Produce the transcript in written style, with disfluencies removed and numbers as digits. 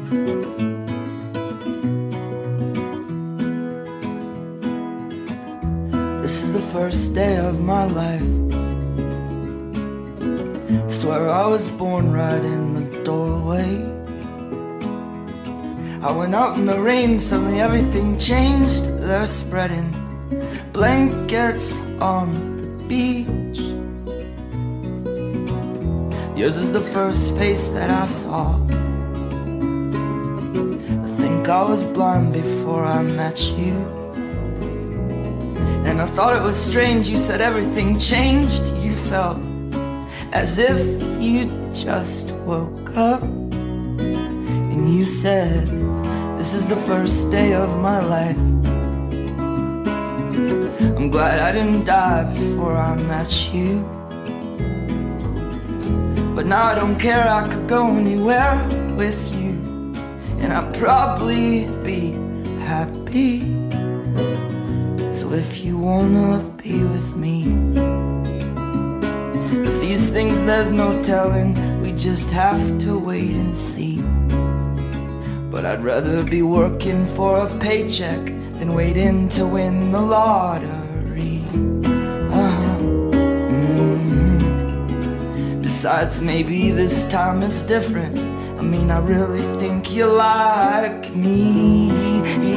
This is the first day of my life. Swear I was born right in the doorway. I went out in the rain, suddenly everything changed. They're spreading blankets on the beach. Yours is the first face that I saw. I think I was blind before I met you. And I thought it was strange, you said everything changed. You felt as if you just woke up. And you said, this is the first day of my life. I'm glad I didn't die before I met you. But now I don't care, I could go anywhere with you, and I'd probably be happy. So if you wanna be with me, with these things there's no telling, we just have to wait and see. But I'd rather be working for a paycheck than waiting to win the lottery. Besides, maybe this time it's different. I mean, I really think you like me.